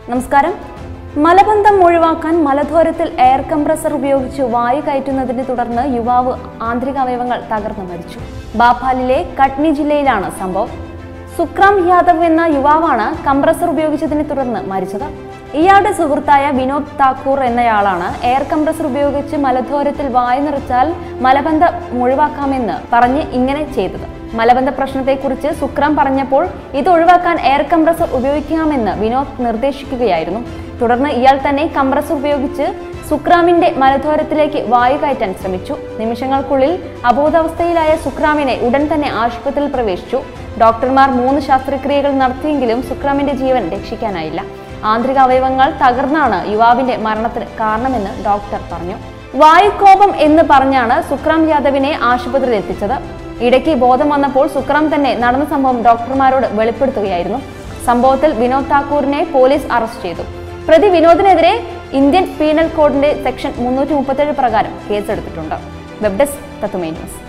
നമസ്കാരം. മലബന്ധം ഒഴിവാക്കാൻ മലദ്വാരത്തിൽ എയർ കംപ്രസർ ഉപയോഗിച്ച് വായു കയറ്റുന്നതിനെ തുടർന്ന് യുവാവ് ആന്തരികാവയവങ്ങൾ തകർന്നു മരിച്ചു. ബാപ്പാലിലെ കട്നി ജില്ലയിലാണ് സംഭവം. സുക്രാം യാദവ് എന്ന യുവാവാണ് കംപ്രസർ ഉപയോഗിച്ചതിനെ തുടർന്ന് മരിച്ചത്. ഇയാളുടെ സുഹൃത്തായ വിനോദ് താക്കൂർ എന്നയാളാണ് എയർ കംപ്രസർ ഉപയോഗിച്ച് മലദ്വാരത്തിൽ വായു നിറച്ചാൽ മലബന്ധം ഒഴിവാക്കാമെന്ന് പറഞ്ഞ് ഇങ്ങനെ ചെയ്തത്. മലബന്ധ പ്രശ്നത്തെക്കുറിച്ച് സുക്രാം പറഞ്ഞപ്പോൾ ഇത് ഒഴിവാക്കാൻ എയർ കംപ്രസർ ഉപയോഗിക്കാമെന്ന് വിനോദ് നിർദ്ദേശിക്കുകയായിരുന്നു. തുടർന്ന് ഇയാൾ തന്നെ കംപ്രസർ ഉപയോഗിച്ച് സുക്രാമിന്റെ മലദ്വാരത്തിലേക്ക് വായു കയറ്റാൻ ശ്രമിച്ചു. നിമിഷങ്ങൾക്കുള്ളിൽ അബോധാവസ്ഥയിലായ സുക്രാമിനെ ഉടൻ തന്നെ ആശുപത്രിയിൽ പ്രവേശിച്ചു. ഡോക്ടർമാർ 3 ശസ്ത്രക്രിയകൾ നടത്തിയെങ്കിലും സുക്രാമിന്റെ ജീവൻ രക്ഷിക്കാനായില്ല. ആന്തരിക അവയവങ്ങൾ തകർന്നാണ് യുവാവിന്റെ മരണത്തിന് കാരണമെന്ന് ഡോക്ടർ പറഞ്ഞു. വായുകോപം എന്ന് പറഞ്ഞാണ് സുക്രാം യാദവിനെ ആശുപത്രിയിൽ എത്തിച്ചത്. ഇടയ്ക്ക് ബോധം വന്നപ്പോൾ സുക്രാം തന്നെ നടന്ന സംഭവം ഡോക്ടർമാരോട് വെളിപ്പെടുത്തുകയായിരുന്നു. സംഭവത്തിൽ വിനോദ് താക്കൂറിനെ പോലീസ് അറസ്റ്റ് ചെയ്തു. പ്രതി വിനോദിനെതിരെ ഇന്ത്യൻ പീനൽ കോഡിന്റെ സെക്ഷൻ 337 പ്രകാരം കേസെടുത്തിട്ടുണ്ട്. വെബ് ഡെസ്ക് തത്തുമൈ ന്യൂസ്.